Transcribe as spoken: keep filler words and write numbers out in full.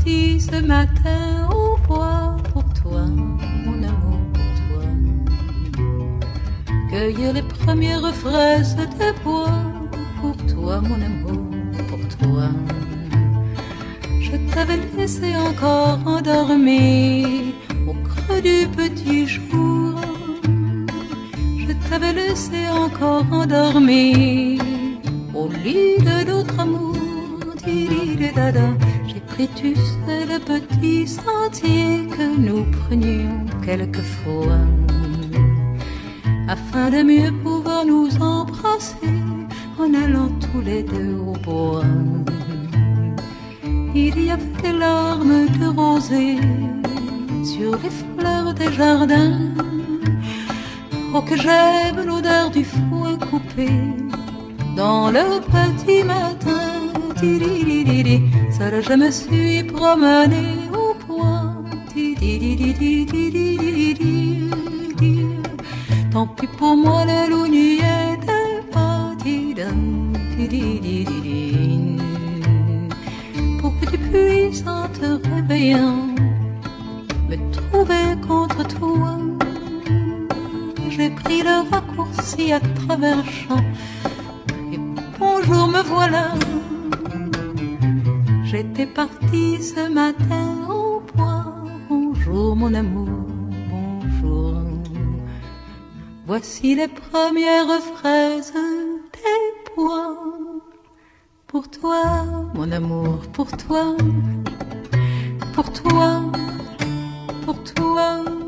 parti ce matin au bois pour toi, mon amour, pour toi. Cueillir les premières fraises des bois pour toi, mon amour, pour toi. Je t'avais laissé encore endormi au creux du petit jour. Je t'avais laissé encore endormi au lit de notre amour. J'ai pris, tu sais, le petit sentier que nous prenions quelquefois, afin de mieux pouvoir nous embrasser en allant tous les deux au bois. Il y avait des larmes de rosée sur les fleurs des jardins. Oh, que j'aime l'odeur du foin coupé dans le petit matin. Seule je me suis promenée au bois. Tant pis pour moi, le loup n'y était pas. Pour que tu puisses en te réveillant me trouver contre toi, j'ai pris le raccourci à travers le champ. Et bonjour, me voilà. J'étais partie ce matin au bois. Bonjour mon amour, bonjour. Voici les premières fraises des bois. Pour toi, mon amour, pour toi. Pour toi, pour toi.